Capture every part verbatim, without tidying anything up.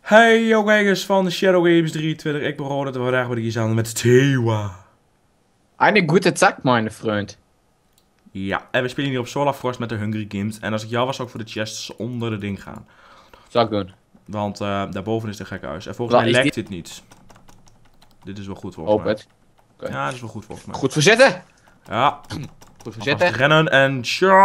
Hey yo kijkers van de Shadow Games drieëntwintig, ik ben Ronald en vandaag ben ik hier samen met Thewa. Eine gute Tag, meine Freund. Ja, en we spelen hier op Solar Frost met de Hungry Games. En als ik jou was, zou ik voor de chests onder de ding gaan. Zal ik doen. Want uh, daarboven is de gekke huis. En volgens Wat mij is lekt dit? dit niet. Dit is wel goed volgens Hoop mij. het. Okay. Ja, dit is wel goed volgens mij. Goed verzetten. Ja. Goed Alvast verzetten. rennen en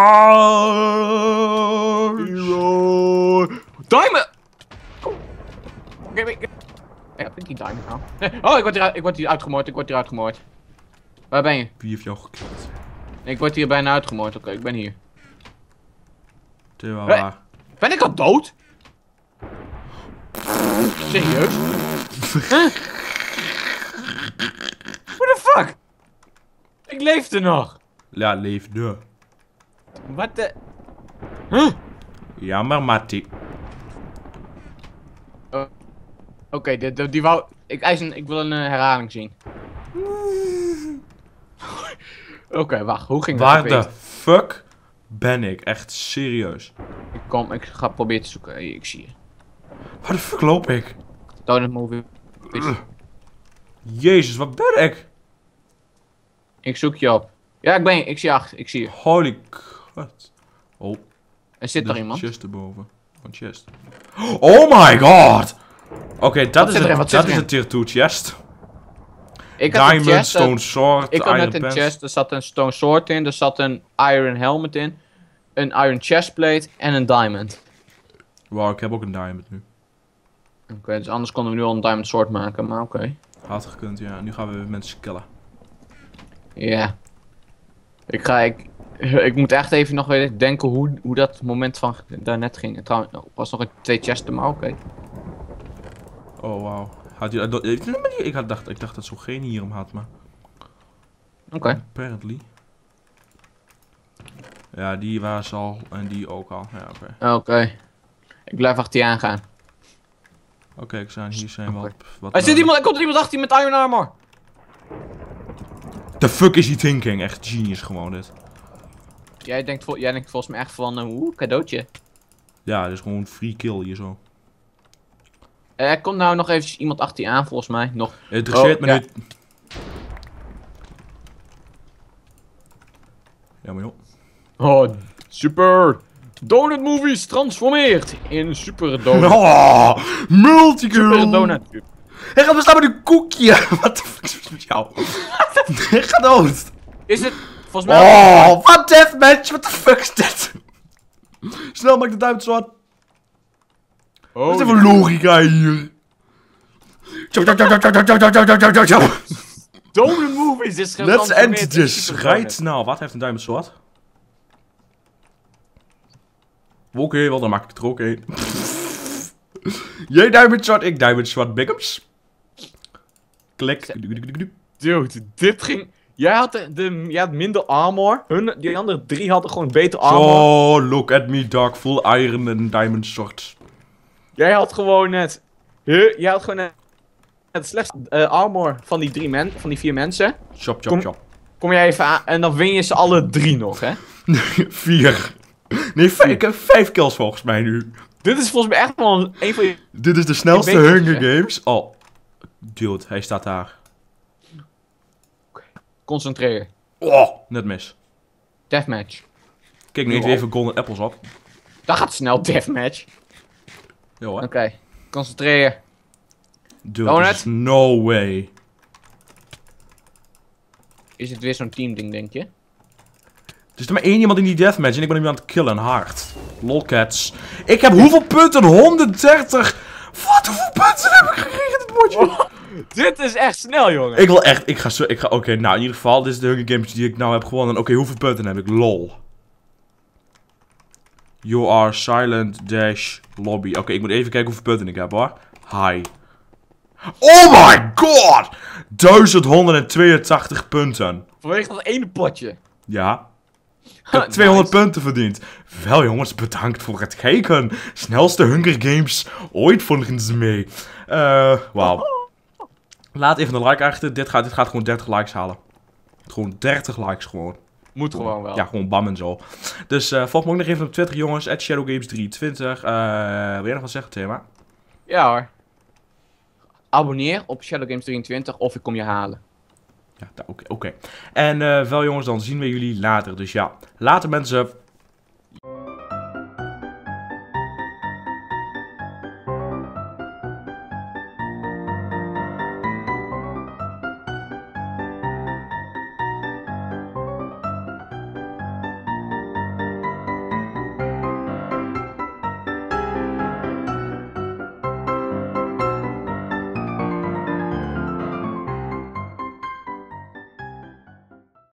charge! Diamond! Oké, ik... Ja, vind ik die diamond nou? Oh, ik word, hier, ik word hier uitgemoord, ik word hier uitgemoord. Waar ben je? Wie heeft jou gekild? Ik word hier bijna uitgemoord, oké, okay, ik ben hier. Thewa, Hey. waar? Ben ik al dood? Serieus? Huh? What the fuck? Ik leefde nog. Ja, leefde. Wat de... Huh? Jammer, Mattie. Oké, okay, die, die, die wou... Ik, eis een, ik wil een uh, herhaling zien. Oké, okay, wacht, hoe ging dat? Waar de fuck ben ik? Echt serieus. Ik kom, ik ga proberen te zoeken. Hey, ik zie je. Waar de fuck loop ik? Donut movie. Jezus, wat ben ik? Ik zoek je op. Ja, ik ben ik zie je achter, ik zie je. Holy god. Oh, Er zit er er iemand. chest erboven. Een chest. Oh my god! Oké, okay, dat is zit het, erin? Wat zit dat is erin? het tier two chest. Ik had Diamond, een chest, stone uh, sword, ik had iron net een pants. chest, er zat een stone sword in, er zat een iron helmet in, een iron chestplate en een diamond. Wow, ik heb ook een diamond nu. Oké, okay, dus anders konden we nu al een diamond sword maken, maar oké. Okay. Had gekund, ja. Nu gaan we weer mensen killen. Ja. Yeah. Ik ga, ik, ik moet echt even nog weer denken hoe, hoe dat moment van daarnet ging. Trouwens, er was nog een twee chests, maar oké. Okay. Oh, wauw. Had je, ik, had, dacht, ik dacht dat zo geen hier om had, maar... Oké. Okay. Apparently. Ja, die was al en die ook al. Ja, oké. Okay. Oké. Okay. Ik blijf achter je aangaan. Oké, okay, ik zijn hier zijn okay. wat... wat er zit iemand, er komt er iemand achter je met iron armor. The fuck is he thinking? Echt genius gewoon dit. Jij denkt, vol, jij denkt volgens mij echt van, uh, oeh, cadeautje. Ja, dit is gewoon free kill hier zo. Er komt nou nog eventjes iemand achter je aan volgens mij. Nog. Het interesseert oh, me ja. nu... Ja, maar joh. Oh, super. Donut Movies transformeert in Super Donut. Oh, multikill! Super Donut. Hij gaat bestaan met een koekje! Wat de fuck is met jou? Hij gaat dood! Is het volgens mij... Oh, wat deathmatch! What the fuck is dit? Snel, maak de duim zwart. Oh, Wat is even logica hier? Donut Movies is Let's getransformeerd end in this Super right Donut. now. Wat heeft een diamond sword? Oké, okay, wel dan maak ik het er ook een. Jij diamond sword, ik diamond sword. Bigums. Klik. Dude, dit ging... Jij had, de, de, jij had minder armor. Hun, die andere drie hadden gewoon beter armor. Oh, look at me, dog. Full iron en diamond sword. Jij had gewoon net... Huh, jij had gewoon net... Het slechtste uh, armor van die drie men, van die vier mensen. Chop, chop, Kom- chop. Kom jij even aan en dan win je ze alle drie nog, hè? Vier. Nee, vijf, ik heb vijf kills volgens mij nu. Dit is volgens mij echt wel een, een van je... Dit is de snelste Ik weet het, Hunger hè. Games. Oh. Dude, hij staat daar. Concentreer. Oh, net mis. Deathmatch. Kijk, nu eet Oh. weer even golden apples op. Dat gaat snel, deathmatch. Jo, Oké, hè. okay. Concentreer. Dude, Donut? there's no way. Is het weer zo'n teamding, denk je? Er is er maar één iemand in die deathmatch en ik ben hem aan het killen, hard. Lolcats. Ik heb hoeveel punten? honderddertig. Wat, hoeveel punten heb ik gekregen dit bordje? Oh, dit is echt snel, jongen. Ik wil echt, ik ga zo, ik ga, oké, okay, nou in ieder geval, dit is de Hunger Games die ik nou heb gewonnen. Oké, okay, hoeveel punten heb ik? Lol. You are silent dash lobby. Oké, okay, ik moet even kijken hoeveel punten ik heb hoor. Hi. Oh my god! duizend honderdtweeëntachtig punten. Vanwege dat ene potje. Ja. Ik heb tweehonderd punten verdiend. Wel jongens, bedankt voor het kijken. Snelste Hunger Games ooit volgens mij. Uh, Wauw. Laat even een like achter. Dit gaat, dit gaat gewoon dertig likes halen. Gewoon dertig likes gewoon. Moet gewoon wel. Ja, gewoon bam en zo. Dus uh, volg me ook nog even op Twitter jongens. at Shadow Games drieëntwintig. Uh, wil jij nog wat zeggen, Thema? Ja hoor. abonneer op Shadow Games drieëntwintig of ik kom je halen. Ja, oké. Okay, okay. En uh, wel jongens, dan zien we jullie later. Dus ja, later mensen.